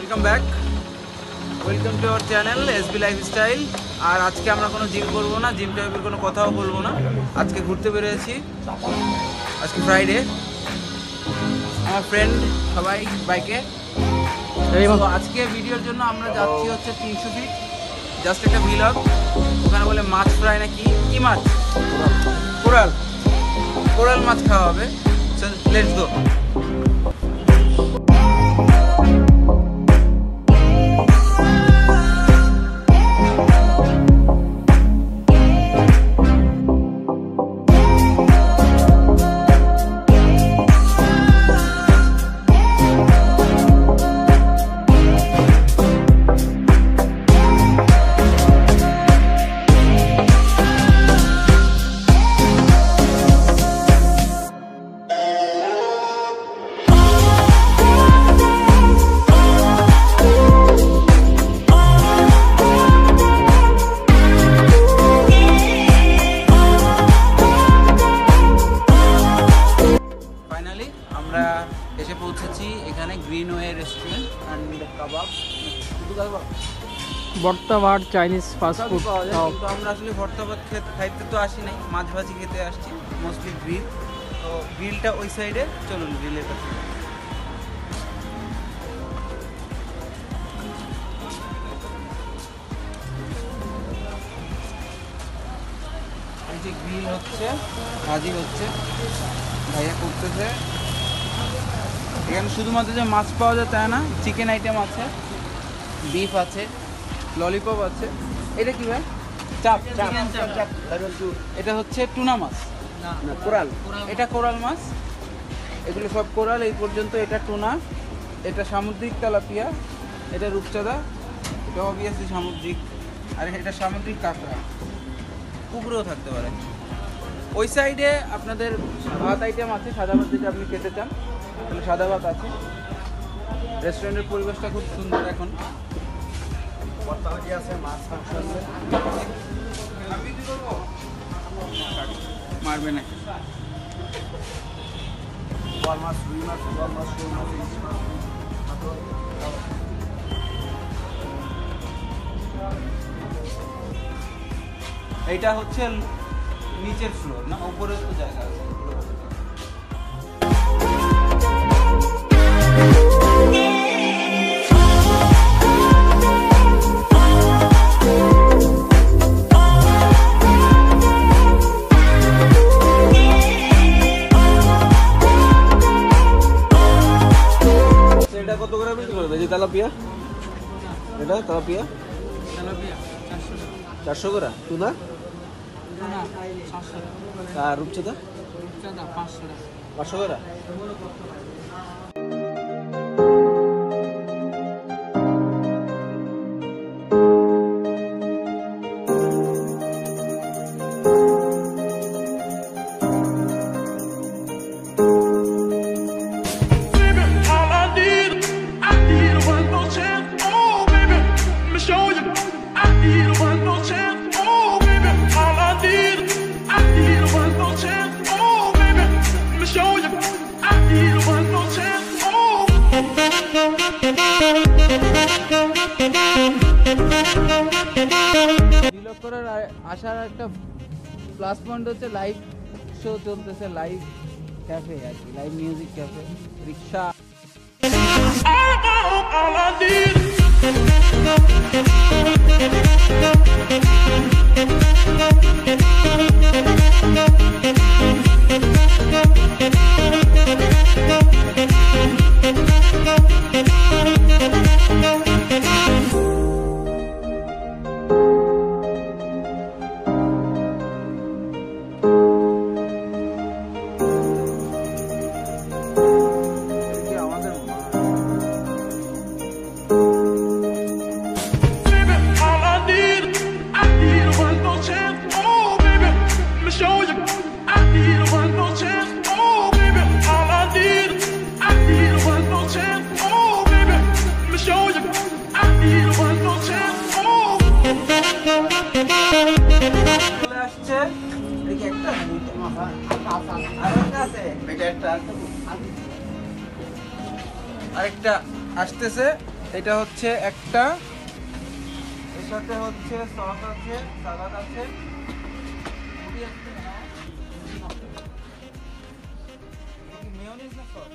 Welcome back, welcome to our channel SB lifestyle. আর আজকে আমরা কোনো জিম করবো না, জিম টাইপের কোনো কথাও বলবো না। আজকে ঘুরতে বেরিয়েছি, আজকে ফ্রাইডে। আমার ফ্রেন্ড সবাই বাইকে। আজকে ভিডিওর জন্য আমরা যাচ্ছি হচ্ছে 300 ফিট, জাস্ট একটা ভিলগ। ওখানে বলে মাছ ফ্রাই না কি মাছ, কোরাল কোরাল মাছ খাওয়া হবে। Let's go. আমরা এসে পৌঁছেছি এখানে গ্রিনওয়ে রেস্টুরেন্ট অ্যান্ড কাবাব, ভর্তা ভাত চাইনিজ ফাস্ট ফুড। কিন্তু আমরা আসলে ভর্তা ভাত খাইতে তো আসি নাই, মাছ ভাজি খেতে আসছি, মোস্টলি গ্রিল। তো গ্রিলটা ওই সাইডে, চলুন গ্রিলের কাছে। এই যে গ্রিল হচ্ছে, ভাজি হচ্ছে, ভাইয়া করতেছে। এখানে শুধুমাত্র যে মাছ পাওয়া যায় তা না, চিকেন আইটেম আছে, বিফ আছে, ললিপপ আছে। এটা কি ভাই? চাপ। এটা হচ্ছে টুনা মাছ, কোরাল। এটা কোরাল মাছ, এগুলো সব কোরাল এই পর্যন্ত। এটা টুনা, এটা সামুদ্রিক তেলাপিয়া, এটা রূপচাঁদা, এটা অবভিয়াসলি সামুদ্রিক। আর এটা সামুদ্রিক কাঁকড়া, পুকুরেও থাকতে পারে। ওই সাইডে আপনাদের ভাত আইটেম আছে, সাদা ভাত যদি আপনি খেতে চান তাহলে সাদা ভাত আছে। রেস্টুরেন্টের পরিবেশটা খুব সুন্দর। এখন মারবে না। এইটা হচ্ছে নিচের ফ্লোর না, উপরে তো জায়গা আছে। এটা কত করে বিক্রি করবে? যে তেলাপিয়া, এটা তেলাপিয়া 400 করে। টুনা আর রূপচাঁদা 500 করে। ভিলগ করার আসার একটা প্লাস পয়েন্ট হচ্ছে লাইভ শো চলতেছে, লাইভ ক্যাফে আর কি, লাইভ মিউজিক ক্যাফে, রিক্সা। আরেকটা আসতেছে এটা হচ্ছে একটা, এর সাথে হচ্ছে সস আছে, সালাদ আছে, রুটি আছে না? কি মেয়োনিজ না সস?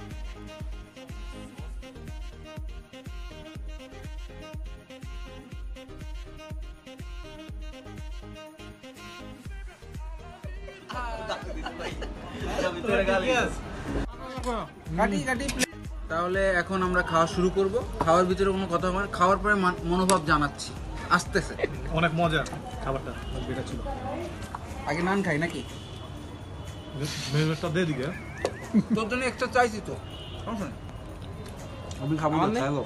তাহলে এখন আমরা খাওয়া শুরু করব। খাওয়ার ভিতরে কোনো কথা হবে না, খাওয়ার পরে মনোভাব জানাচ্ছি আসতেছে। অনেক মজা খাবারটা, যেটা ছিল। আগে নান খাই নাকি? মেনুটা দিয়ে দিকে। তোর জন্য এক্সট্রা চাইছি তো, সমস্যা নেই। আমি খাবো না, খাবো।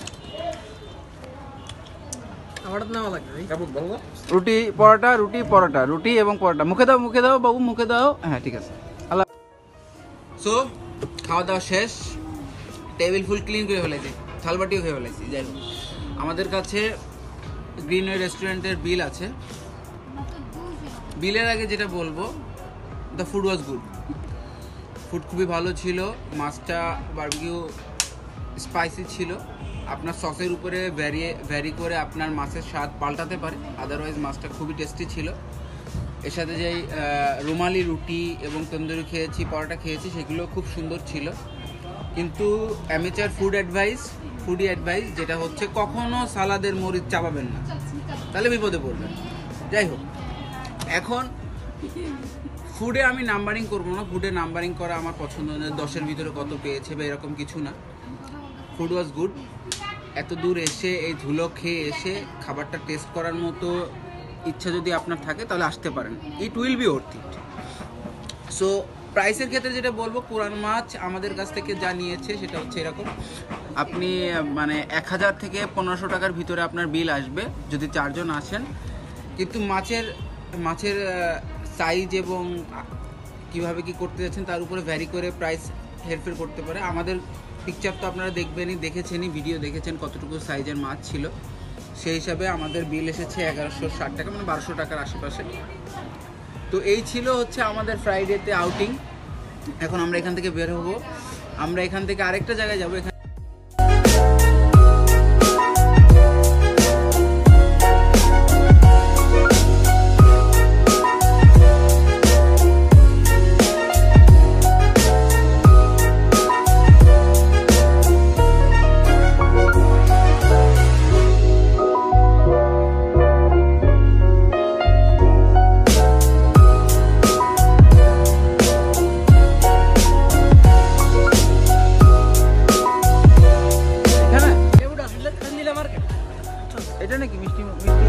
রুটি পরোটা, রুটি পরোটা, রুটি এবং পরোটা। মুখে দাও, মুখে দাও বাবু, মুখে দাও। হ্যাঁ ঠিক আছে। আল্লাহ। সো খাওয়া দাওয়া শেষ, টেবিল ফুল ক্লিন করে ফেলেছি, থালবাটিও খেয়ে ফেলেছি। যাই হোক, আমাদের কাছে গ্রিনওয়ে রেস্টুরেন্টের বিল আছে। বিলের আগে যেটা বলবো, the food was good. Food খুবই ভালো ছিল। মাছটা বারবিকিউ স্পাইসি ছিল। আপনার সসের উপরে ভ্যারি করে আপনার মাছের স্বাদ পাল্টাতে পারে, আদারওয়াইজ মাছটা খুবই টেস্টি ছিল। এর সাথে যেই রুমালি রুটি এবং তন্দুরি খেয়েছি, পরোটা খেয়েছি, সেগুলো খুব সুন্দর ছিল। কিন্তু অ্যামেচার ফুডি অ্যাডভাইস যেটা হচ্ছে, কখনো সালাদের মরিচ চাপাবেন না, তাহলে বিপদে পড়বেন। যাই হোক, এখন ফুডে আমি নাম্বারিং করবো না। ফুডে নাম্বারিং করা আমার পছন্দ না, 10-এর ভিতরে কত পেয়েছে বা এরকম কিছু না। Food was good. এত দূর এসে এই ধুলো খেয়ে এসে খাবারটা টেস্ট করার মতো ইচ্ছা যদি আপনার থাকে তাহলে আসতে পারেন। It will be worth it. So প্রাইসের ক্ষেত্রে যেটা বলবো, পুরান মাছ আমাদের কাছ থেকে যা নিয়েছে সেটা হচ্ছে এরকম। আপনি মানে 1000 থেকে 1500 টাকার ভিতরে আপনার বিল আসবে যদি 4 জন আসেন। কিন্তু মাছের সাইজ এবং কিভাবে কি করতে যাচ্ছেন তার উপরে ভ্যারি করে প্রাইস হেরফের করতে পারে। আমাদের পিকচার তো আপনারা দেখেছেনই, ভিডিও দেখেছেন কতটুকু সাইজের মাছ ছিল। সেই হিসাবে আমাদের বিল এসেছে 1160 টাকা, মানে 1200 টাকার আশেপাশে। তো এই ছিল হচ্ছে আমাদের ফ্রাইডেতে আউটিং। এখন আমরা এখান থেকে বের হবো, আমরা এখান থেকে আরেকটা জায়গায় যাবো। এটা নাকি মিষ্টি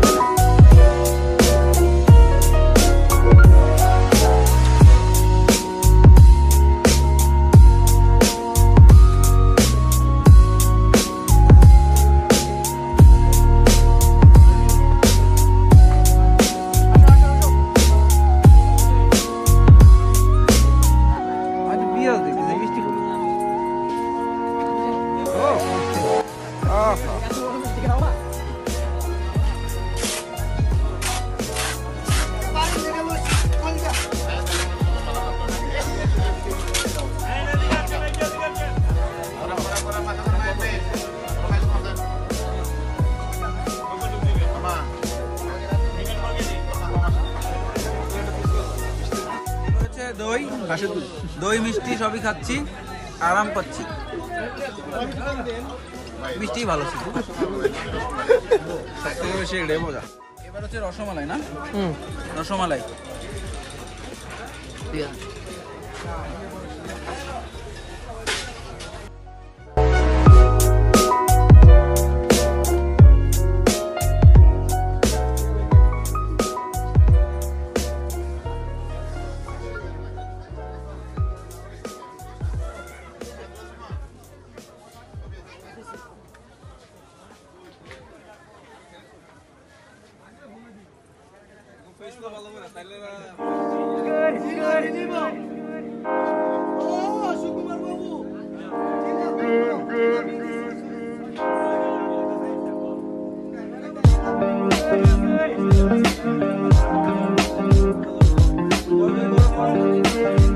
দই মিষ্টি সবই খাচ্ছি, আরাম পাচ্ছি। মিষ্টি ভালো ছিল, বেশি এটাই মজা। এবার হচ্ছে রসমালাই না? রসমালাই ঠিক আছে।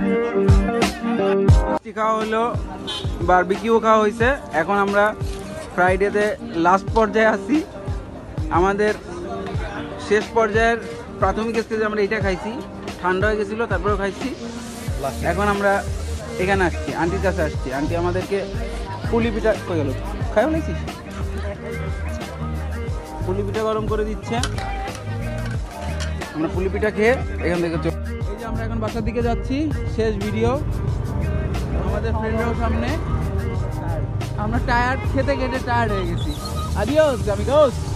খাওয়া হলো, বারবিকিউ খাওয়া হয়েছে। এখন আমরা ফ্রাইডেতে লাস্ট পর্যায়ে আসি। আমাদের শেষ পর্যায়ের প্রাথমিক স্টেজে আমরা এটা খাইছি, ঠান্ডা হয়ে গেছিলো, তারপরেও খাইছি। এখন আমরা এখানে আসছি, আন্টির কাছে আসছি। আন্টি আমাদেরকে পুলি পিঠা কই গেল, খাই বলেছিস? পুলি পিঠা গরম করে দিচ্ছে। আমরা পুলি পিঠা খেয়ে এখান থেকে এই যে আমরা এখন বাসার দিকে যাচ্ছি, শেষ ভিডিও। আমাদের ফ্রেন্ডরাও সামনে। আমরা টায়ার্ড, খেতে খেতে টায়ার্ড হয়ে গেছি। আদিওস, আমিগোস।